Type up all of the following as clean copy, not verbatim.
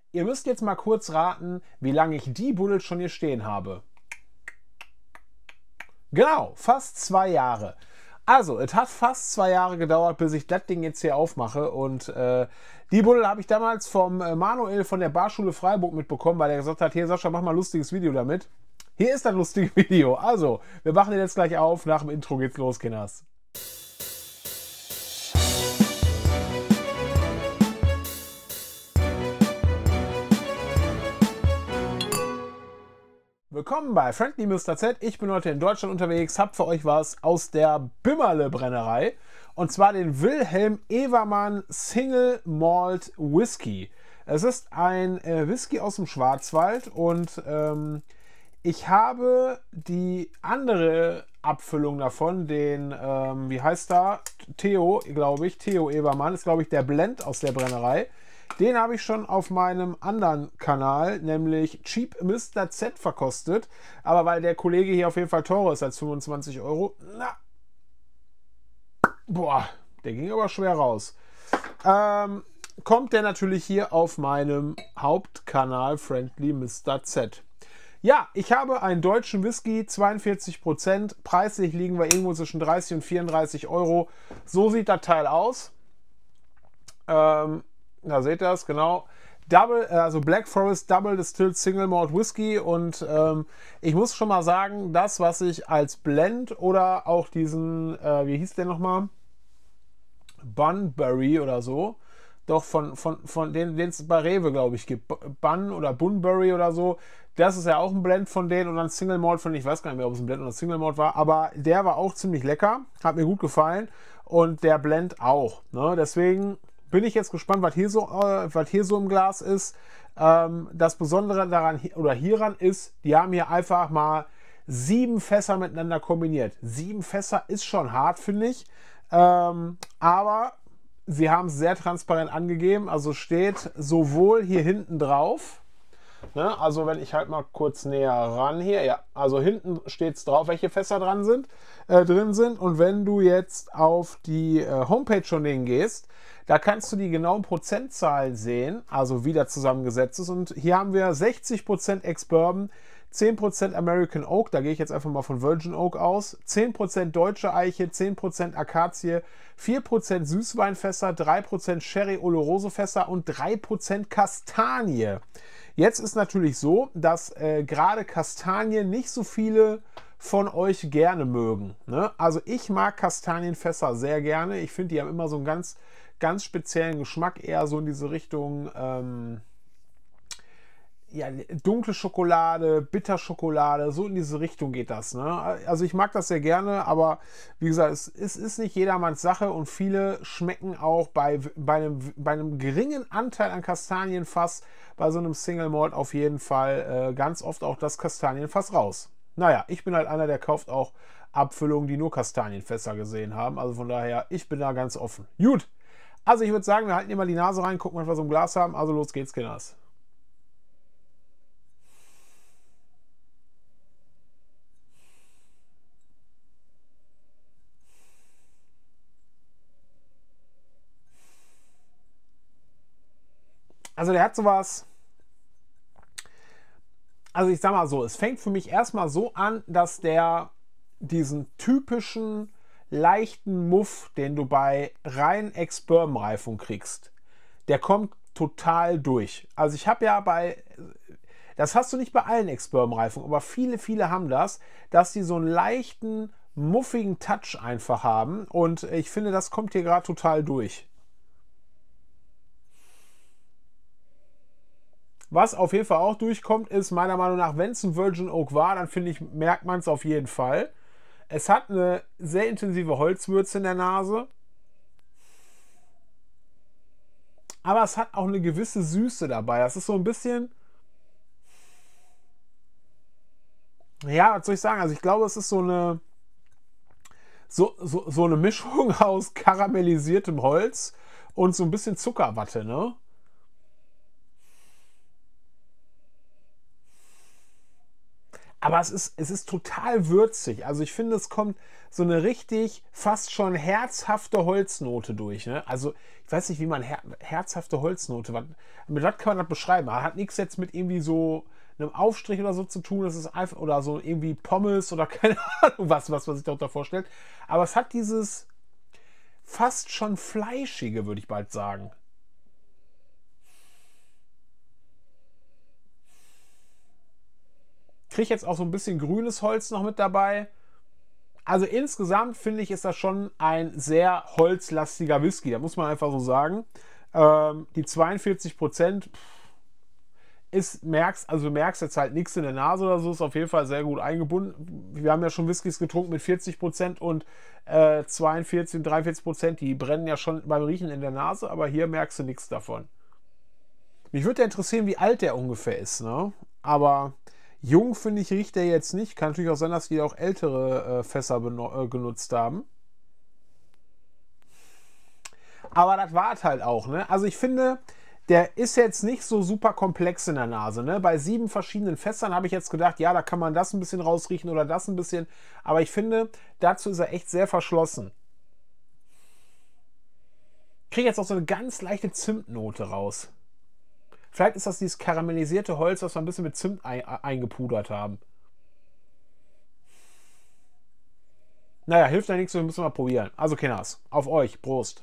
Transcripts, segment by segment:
Ihr müsst jetzt mal kurz raten, wie lange ich die Buddel schon hier stehen habe. Genau, fast 2 Jahre. Also, es hat fast 2 Jahre gedauert, bis ich das Ding jetzt hier aufmache. Und die Buddel habe ich damals vom Manuel von der Barschule Freiburg mitbekommen, weil er gesagt hat, hier Sascha, mach mal ein lustiges Video damit. Hier ist das lustige Video. Also, wir machen den jetzt gleich auf. Nach dem Intro geht's los, Kinders. Willkommen bei Friendly Mr. Z. Ich bin heute in Deutschland unterwegs, hab für euch was aus der Bimmerle Brennerei. Und zwar den Wilhelm Evermann Single Malt Whisky. Es ist ein Whisky aus dem Schwarzwald und ich habe die andere Abfüllung davon, den, wie heißt da? Theo, glaube ich. Theo Evermann ist, glaube ich, der Blend aus der Brennerei. Den habe ich schon auf meinem anderen Kanal, nämlich Cheap Mr. Z, verkostet. Aber weil der Kollege hier auf jeden Fall teurer ist als 25 €, na, boah, der ging aber schwer raus. Kommt der natürlich hier auf meinem Hauptkanal Friendly Mr. Z. Ja, ich habe einen deutschen Whisky, 42%. Preislich liegen wir irgendwo zwischen 30 und 34 €. So sieht das Teil aus. Da seht ihr es, genau. Also Black Forest Double Distilled Single Malt Whisky. Und ich muss schon mal sagen, das, was ich als Blend oder auch diesen, wie hieß der nochmal? Bunbury oder so. Doch von denen es bei Rewe, glaube ich, gibt. Bun oder Bunbury oder so. Das ist ja auch ein Blend von denen und dann Single Malt von, ich weiß gar nicht mehr, ob es ein Blend oder Single Malt war, aber der war auch ziemlich lecker. Hat mir gut gefallen. Und der Blend auch. Ne? Deswegen bin ich jetzt gespannt, was hier so im Glas ist. Das Besondere daran oder hieran ist, die haben hier einfach mal 7 Fässer miteinander kombiniert. 7 Fässer ist schon hart, finde ich. Aber sie haben es sehr transparent angegeben. Also steht sowohl hier hinten drauf, ne, also wenn ich halt mal kurz näher ran hier, ja, also hinten steht es drauf, welche Fässer drin sind. Und wenn du jetzt auf die Homepage von denen gehst, da kannst du die genauen Prozentzahlen sehen, also wie das zusammengesetzt ist. Und hier haben wir 60% Ex-Bourbon, 10% American Oak, da gehe ich jetzt einfach mal von Virgin Oak aus, 10% deutsche Eiche, 10% Akazie, 4% Süßweinfässer, 3% Sherry Oloroso Fässer und 3% Kastanie. Jetzt ist natürlich so, dass gerade Kastanien nicht so viele von euch gerne mögen. Ne? Also ich mag Kastanienfässer sehr gerne. Ich finde, die haben immer so einen ganz speziellen Geschmack, eher so in diese Richtung ja, dunkle Schokolade, Bitterschokolade, so in diese Richtung geht das. Ne? Also ich mag das sehr gerne, aber wie gesagt, es ist nicht jedermanns Sache und viele schmecken auch bei einem geringen Anteil an Kastanienfass bei so einem Single Malt auf jeden Fall ganz oft auch das Kastanienfass raus. Naja, ich bin halt einer, der kauft auch Abfüllungen, die nur Kastanienfässer gesehen haben. Also von daher, ich bin da ganz offen. Gut, also ich würde sagen, wir halten hier mal die Nase rein, gucken, was wir so im Glas haben. Also los geht's, Kinders. Also der hat sowas, also ich sag mal so, es fängt für mich erstmal so an, dass der diesen typischen leichten Muff, den du bei rein Ex-Bourbon-Reifung kriegst, der kommt total durch. Also ich habe ja das hast du nicht bei allen Ex-Bourbon-Reifungen, aber viele haben das, dass die so einen leichten, muffigen Touch einfach haben und ich finde, das kommt hier gerade total durch. Was auf jeden Fall auch durchkommt, ist meiner Meinung nach, wenn es ein Virgin Oak war, dann finde ich, merkt man es auf jeden Fall. Es hat eine sehr intensive Holzwürze in der Nase. Aber es hat auch eine gewisse Süße dabei. Das ist so ein bisschen, ja, was soll ich sagen? Also ich glaube, es ist so eine Mischung aus karamellisiertem Holz und so ein bisschen Zuckerwatte, ne? Aber es ist total würzig. Also ich finde, es kommt so eine richtig fast schon herzhafte Holznote durch. Ne? Also ich weiß nicht, wie man herzhafte Holznote, mit was kann man das beschreiben? Das hat nichts jetzt mit irgendwie so einem Aufstrich oder so zu tun. Das ist einfach, oder so irgendwie Pommes oder keine Ahnung was man sich darunter vorstellt. Aber es hat dieses fast schon fleischige, würde ich bald sagen. Kriege jetzt auch so ein bisschen grünes Holz noch mit dabei. Also insgesamt finde ich, ist das schon ein sehr holzlastiger Whisky. Da muss man einfach so sagen. Die 42% also du merkst jetzt halt nichts in der Nase oder so, ist auf jeden Fall sehr gut eingebunden. Wir haben ja schon Whiskys getrunken mit 40% und 42 und 43%, die brennen ja schon beim Riechen in der Nase, aber hier merkst du nichts davon. Mich würde ja interessieren, wie alt der ungefähr ist, ne? Aber jung, finde ich, riecht der jetzt nicht. Kann natürlich auch sein, dass die auch ältere Fässer genutzt haben. Aber das war es halt auch, ne? Also ich finde, der ist jetzt nicht so super komplex in der Nase, ne? Bei 7 verschiedenen Fässern habe ich jetzt gedacht, ja, da kann man das ein bisschen rausriechen oder das ein bisschen. Aber ich finde, dazu ist er echt sehr verschlossen. Ich kriege jetzt auch so eine ganz leichte Zimtnote raus. Vielleicht ist das dieses karamellisierte Holz, was wir ein bisschen mit Zimt eingepudert haben. Naja, hilft ja nichts, wir müssen mal probieren. Also, Kinders, auf euch. Prost.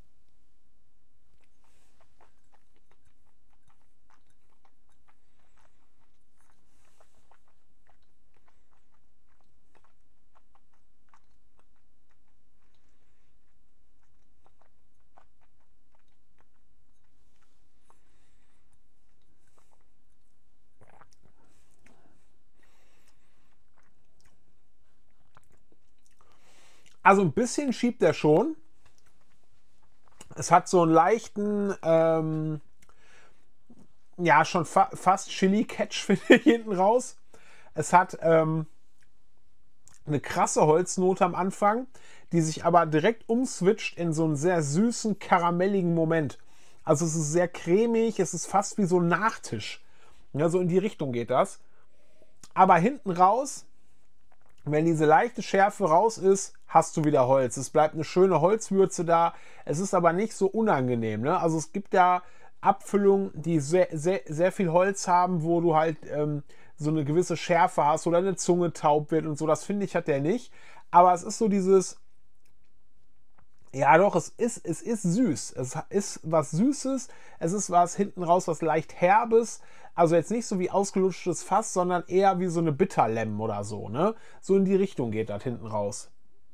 Also ein bisschen schiebt er schon. Es hat so einen leichten, ja, schon fast Chili-Catch, finde ich, hinten raus. Es hat eine krasse Holznote am Anfang, die sich aber direkt umswitcht in so einen sehr süßen, karamelligen Moment. Also es ist sehr cremig, es ist fast wie so ein Nachtisch. Ja, so in die Richtung geht das. Aber hinten raus, wenn diese leichte Schärfe raus ist, hast du wieder Holz. Es bleibt eine schöne Holzwürze da. Es ist aber nicht so unangenehm. Ne? Also es gibt ja Abfüllungen, die sehr, sehr, sehr viel Holz haben, wo du halt so eine gewisse Schärfe hast oder deine Zunge taub wird und so. Das finde ich, hat der nicht. Aber es ist so dieses, ja doch, es ist süß. Es ist was Süßes. Es ist was hinten raus, was leicht Herbes. Also jetzt nicht so wie ausgelutschtes Fass, sondern eher wie so eine Bitterlemm oder so. Ne? So in die Richtung geht das hinten raus.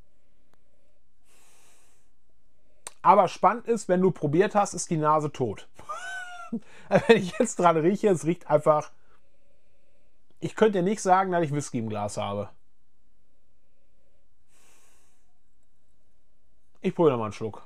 Aber spannend ist, wenn du probiert hast, ist die Nase tot. Wenn ich jetzt dran rieche, es riecht einfach. Ich könnte dir nicht sagen, dass ich Whisky im Glas habe. Ich probiere nochmal einen Schluck.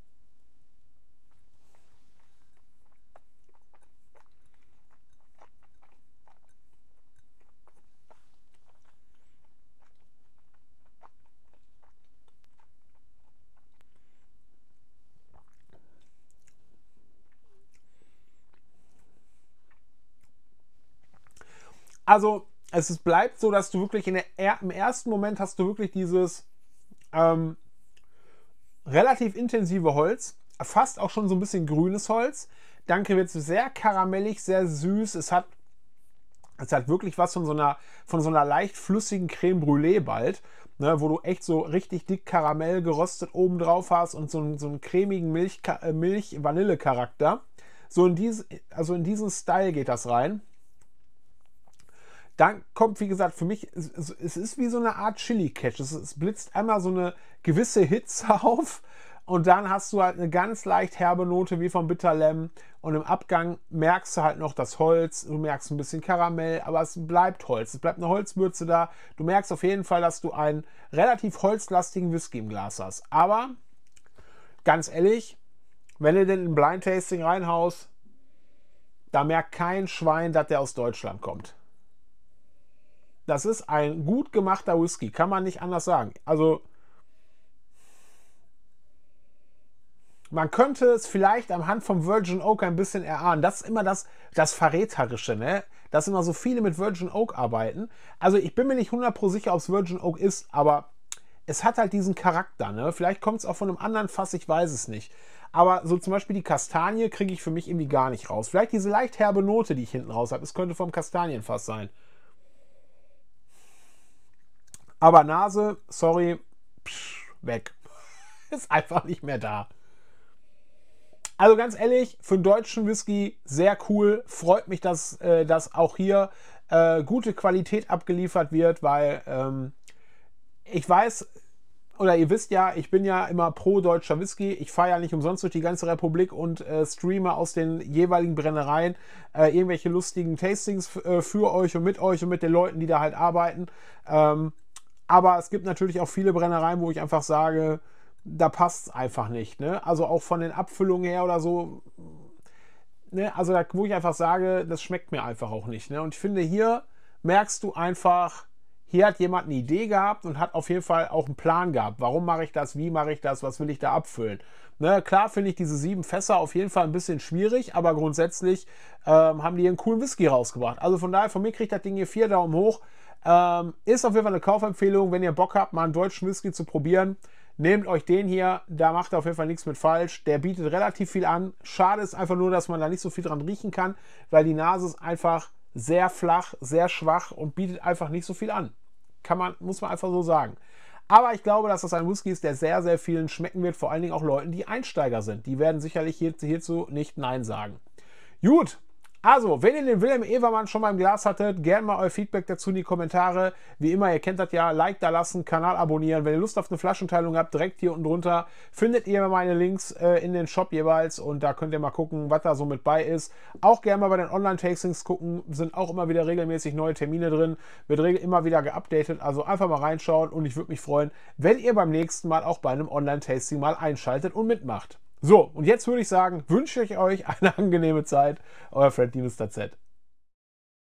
Also, bleibt so, dass du wirklich im ersten Moment hast du wirklich dieses ähm, relativ intensive Holz, fast auch schon so ein bisschen grünes Holz. Dann wird es sehr karamellig, sehr süß. Es hat wirklich was von so einer leicht flüssigen Creme Brûlée bald, ne, wo du echt so richtig dick Karamell geröstet oben drauf hast und so einen cremigen Milch-Vanille-Charakter. So also in diesen Style geht das rein. Dann kommt, wie gesagt, für mich, es ist wie so eine Art Chili-Catch. Es blitzt einmal so eine gewisse Hitze auf und dann hast du halt eine ganz leicht herbe Note wie vom Bitterlemm und im Abgang merkst du halt noch das Holz, du merkst ein bisschen Karamell, aber es bleibt Holz, es bleibt eine Holzwürze da. Du merkst auf jeden Fall, dass du einen relativ holzlastigen Whisky im Glas hast. Aber ganz ehrlich, wenn du den in Blind Tasting reinhaust, da merkt kein Schwein, dass der aus Deutschland kommt. Das ist ein gut gemachter Whisky, kann man nicht anders sagen. Also, Man könnte es vielleicht anhand vom Virgin Oak ein bisschen erahnen. Das ist immer das Verräterische, ne? Dass immer so viele mit Virgin Oak arbeiten. Also ich bin mir nicht 100% sicher, ob es Virgin Oak ist, aber es hat halt diesen Charakter, ne? Vielleicht kommt es auch von einem anderen Fass, ich weiß es nicht. Aber so zum Beispiel die Kastanie kriege ich für mich irgendwie gar nicht raus. Vielleicht diese leicht herbe Note, die ich hinten raus habe. Es könnte vom Kastanienfass sein. Aber Nase, sorry, weg. Ist einfach nicht mehr da. Also ganz ehrlich, für einen deutschen Whisky sehr cool. Freut mich, dass auch hier gute Qualität abgeliefert wird, weil ich weiß, oder ihr wisst ja, ich bin ja immer pro deutscher Whisky. Ich fahre ja nicht umsonst durch die ganze Republik und streame aus den jeweiligen Brennereien irgendwelche lustigen Tastings für euch und mit den Leuten, die da halt arbeiten. Aber es gibt natürlich auch viele Brennereien, wo ich einfach sage, da passt es einfach nicht. Ne? Also auch von den Abfüllungen her oder so. Ne? Also da, wo ich einfach sage, das schmeckt mir einfach auch nicht. Ne? Und ich finde, hier merkst du einfach, hier hat jemand eine Idee gehabt und hat auf jeden Fall auch einen Plan gehabt. Warum mache ich das? Wie mache ich das? Was will ich da abfüllen? Ne? Klar finde ich diese 7 Fässer auf jeden Fall ein bisschen schwierig, aber grundsätzlich haben die einen coolen Whisky rausgebracht. Also von daher, von mir kriegt das Ding hier 4 Daumen hoch. Ist auf jeden Fall eine Kaufempfehlung, wenn ihr Bock habt, mal einen deutschen Whisky zu probieren. Nehmt euch den hier, da macht ihr auf jeden Fall nichts mit falsch. Der bietet relativ viel an. Schade ist einfach nur, dass man da nicht so viel dran riechen kann, weil die Nase ist einfach sehr flach, sehr schwach und bietet einfach nicht so viel an. Muss man einfach so sagen. Aber ich glaube, dass das ein Whisky ist, der sehr, sehr vielen schmecken wird. Vor allen Dingen auch Leuten, die Einsteiger sind. Die werden sicherlich hierzu nicht Nein sagen. Gut. Also, wenn ihr den Wilhelm Evermann schon mal im Glas hattet, gerne mal euer Feedback dazu in die Kommentare. Wie immer, ihr kennt das ja, Like da lassen, Kanal abonnieren. Wenn ihr Lust auf eine Flaschenteilung habt, direkt hier unten drunter findet ihr meine Links in den Shop jeweils und da könnt ihr mal gucken, was da so mit bei ist. Auch gerne mal bei den Online-Tastings gucken, sind auch immer wieder regelmäßig neue Termine drin, wird immer wieder geupdatet, also einfach mal reinschauen und ich würde mich freuen, wenn ihr beim nächsten Mal auch bei einem Online-Tasting mal einschaltet und mitmacht. So, und jetzt würde ich sagen, wünsche ich euch eine angenehme Zeit. Euer Fred Diemester Z.